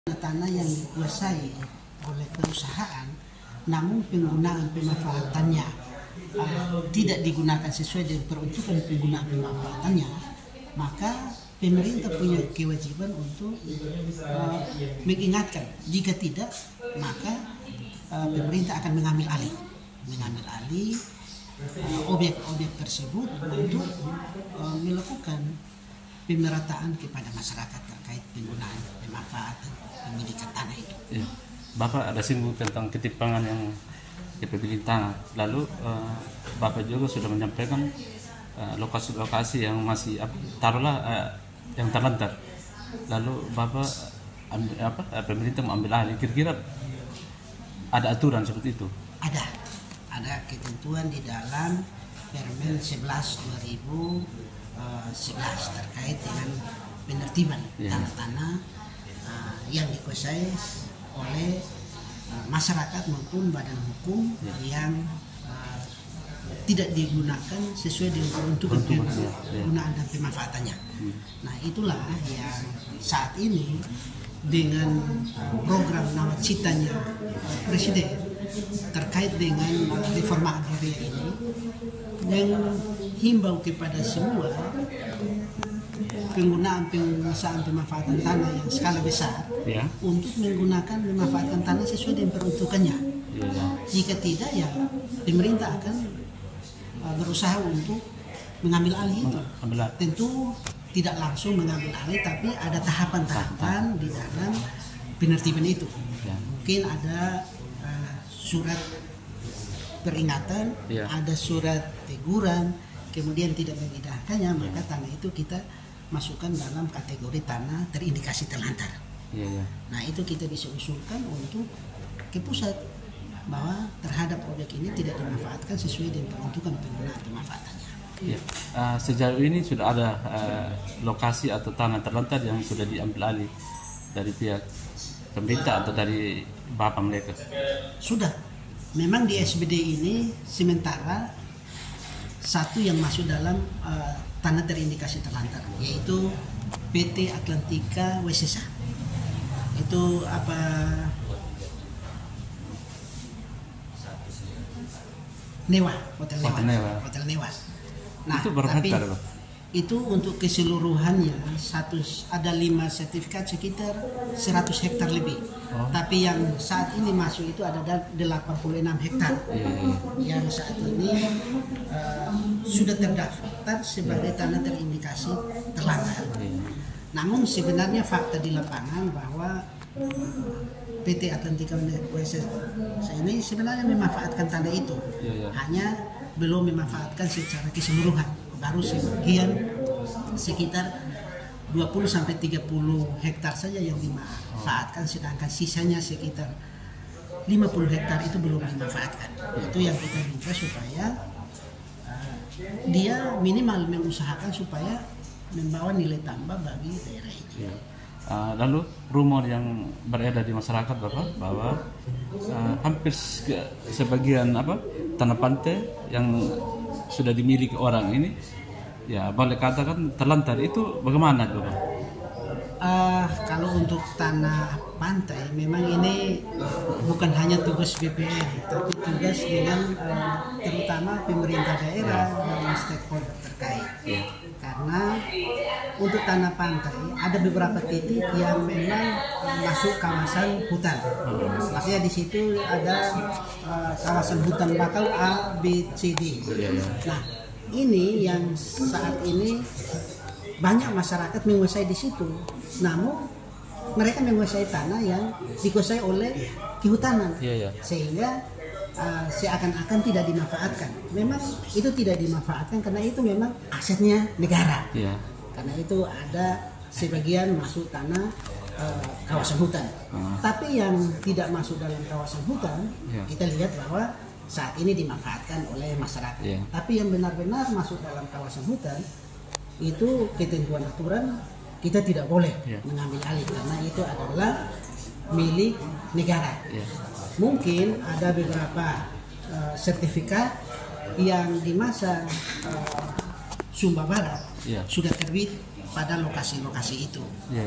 Tanah yang dikuasai oleh perusahaan, namun penggunaan pemanfaatannya tidak digunakan sesuai dengan peruntukan penggunaan pemanfaatannya, maka pemerintah punya kewajiban untuk mengingatkan. Jika tidak, maka pemerintah akan mengambil alih objek-objek tersebut untuk melakukan pemerataan kepada masyarakat terkait penggunaan pemanfaatan pemilikan tanah itu. Ya. Bapak ada singgung tentang ketimpangan yang kepemilikan tanah. Lalu Bapak juga sudah menyampaikan lokasi-lokasi yang masih yang terlantar. Lalu Bapak pemerintah mengambil alih. Kira-kira ada aturan seperti itu? Ada ketentuan di dalam Permen 11/2011 terkait dengan penertiban tanah-tanah yang dikuasai oleh masyarakat maupun badan hukum yang tidak digunakan sesuai dengan peruntukan penggunaan dan pemanfaatannya. Nah, itulah yang saat ini dengan program nawacitanya Presiden terkait dengan reforma agraria ini yang himbau kepada semua pengusahaan pemanfaatan tanah yang skala besar untuk menggunakan pemanfaatan tanah sesuai dengan peruntukannya. Jika tidak, ya pemerintah akan berusaha untuk mengambil alih itu. Tentu tidak langsung mengambil alih, tapi ada tahapan-tahapan di dalam penertiban itu. Mungkin ada surat peringatan, ada surat teguran, kemudian tidak mengindahkannya, maka tanah itu kita masukkan dalam kategori tanah terindikasi terlantar. Nah, itu kita bisa usulkan untuk ke pusat bahwa terhadap objek ini tidak dimanfaatkan sesuai dengan peruntukan penggunaan pemanfaatannya. Sejauh ini sudah ada lokasi atau tanah terlantar yang sudah diambil alih dari pihak pemerintah atau dari bapak mereka? Sudah. Memang di SBD ini sementara satu yang masuk dalam tanah terindikasi terlantar, yaitu PT Atlantika WSSA. Itu Hotel Newa. Nah, itu berapa hektar, Pak? Itu untuk keseluruhannya ada 5 sertifikat sekitar 100 hektar lebih. Tapi yang saat ini masuk itu ada 86 hektar. Yang saat ini sudah terdaftar sebagai tanah terindikasi terlantar. Namun sebenarnya fakta di lapangan bahwa PT Atlantika WSSA ini sebenarnya memanfaatkan tanah itu. Hanya belum memanfaatkan secara keseluruhan. Baru sebagian sekitar 20-30 hektar saja yang dimanfaatkan, sedangkan sisanya sekitar 50 hektar itu belum dimanfaatkan. Itu yang kita minta supaya dia minimal mengusahakan supaya membawa nilai tambah bagi daerah ini. Lalu rumor yang beredar di masyarakat Bapak bahwa hampir sebagian tanah pantai yang sudah dimiliki orang ini, boleh katakan terlantar, itu bagaimana Bapak? Kalau untuk tanah pantai memang ini bukan hanya tugas BPN, tapi tugas dengan terutama pemerintah daerah dan stakeholder terkait. Karena untuk tanah pantai ada beberapa titik yang memang masuk kawasan hutan. Makanya di situ ada kawasan hutan bakau A, B, C, D. Nah, ini yang saat ini banyak masyarakat menguasai di situ. Namun mereka menguasai tanah yang dikuasai oleh kehutanan, sehingga seakan-akan tidak dimanfaatkan. Memang itu tidak dimanfaatkan karena itu memang asetnya negara. Karena itu ada sebagian masuk tanah kawasan hutan. Tapi yang tidak masuk dalam kawasan hutan, kita lihat bahwa saat ini dimanfaatkan oleh masyarakat. Tapi yang benar-benar masuk dalam kawasan hutan, itu ketentuan aturan kita tidak boleh mengambil alih karena itu adalah milik negara. Mungkin ada beberapa sertifikat yang di masa Sumba Barat sudah terbit pada lokasi-lokasi itu.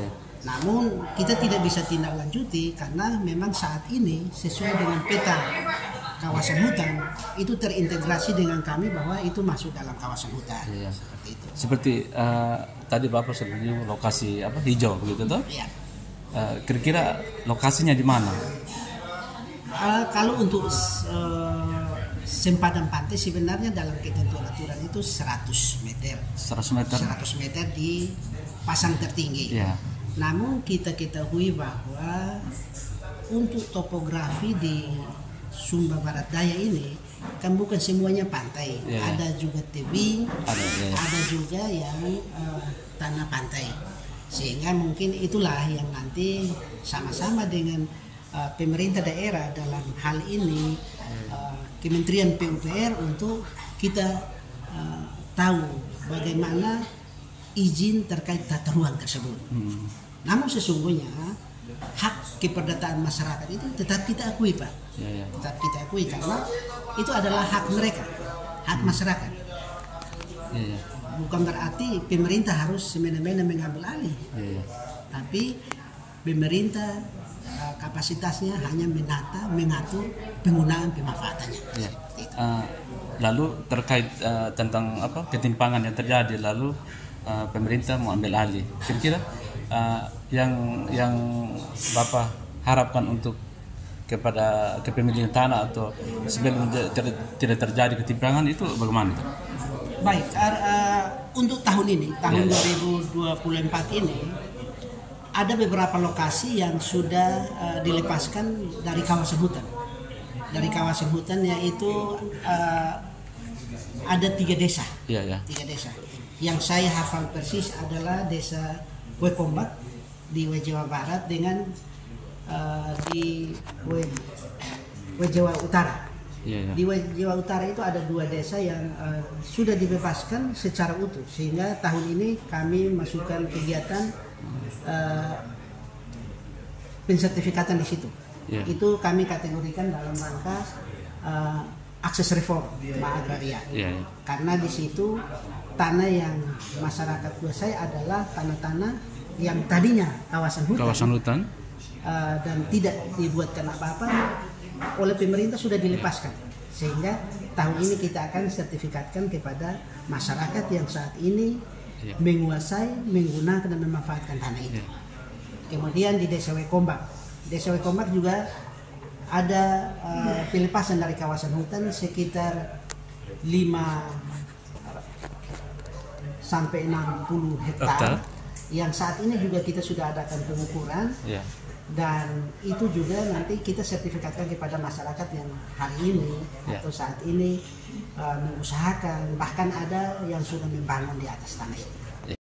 Namun kita tidak bisa tindak lanjuti karena memang saat ini sesuai dengan peta kawasan hutan itu terintegrasi dengan kami bahwa itu masuk dalam kawasan hutan. Iya. Seperti itu. Seperti tadi Bapak sebutnya lokasi hijau begitu toh? Ya. Kira-kira lokasinya di mana? Kalau untuk sempadan pantai sebenarnya dalam ketentuan aturan itu 100 meter. 100 meter. 100 meter di pasang tertinggi. Ya. Namun kita ketahui bahwa untuk topografi di Sumba Barat Daya ini kan bukan semuanya pantai. Ya. Ada juga tebing, Ya. ada juga yang tanah pantai. Sehingga mungkin itulah yang nanti sama-sama dengan pemerintah daerah dalam hal ini Kementerian PUPR untuk kita tahu bagaimana izin terkait tata ruang tersebut. Namun sesungguhnya hak keperdataan masyarakat itu tetap kita akui, Pak. Ya. Tetap kita akui karena itu adalah hak mereka, hak masyarakat. Ya. Bukan berarti pemerintah harus semena-mena mengambil alih. Ya. Tapi pemerintah kapasitasnya hanya mengatur penggunaan pemanfaatannya. Ya. Lalu terkait tentang ketimpangan yang terjadi, lalu pemerintah mau ambil alih. Kira-kira yang Bapak harapkan untuk kepada kepemilikan tanah atau sebelum tidak terjadi ketimpangan itu bagaimana? Baik, untuk tahun ini, tahun 2024 ini ada beberapa lokasi yang sudah dilepaskan dari kawasan hutan. Dari kawasan hutan yaitu ada 3 desa. Ya. 3 desa. Yang saya hafal persis adalah desa Wekombak di Jawa Barat dengan di Jawa Utara. Ya. Di Jawa Utara itu ada 2 desa yang sudah dibebaskan secara utuh, sehingga tahun ini kami masukkan kegiatan pensertifikatan di situ. Yeah. Itu kami kategorikan dalam rangka akses reform agraria. Yeah. Karena di situ tanah yang masyarakat kuasai adalah tanah-tanah yang tadinya kawasan hutan. Dan tidak dibuatkan apa-apa oleh pemerintah sudah dilepaskan, sehingga tahun ini kita akan sertifikatkan kepada masyarakat yang saat ini menguasai, menggunakan dan memanfaatkan tanah itu. Kemudian di Desa Wekombak juga ada pelepasan dari kawasan hutan sekitar 5 sampai 60 hektar yang saat ini juga kita sudah adakan pengukuran. Dan itu juga nanti kita sertifikatkan kepada masyarakat yang hari ini atau saat ini mengusahakan, bahkan ada yang sudah membangun di atas tanah itu.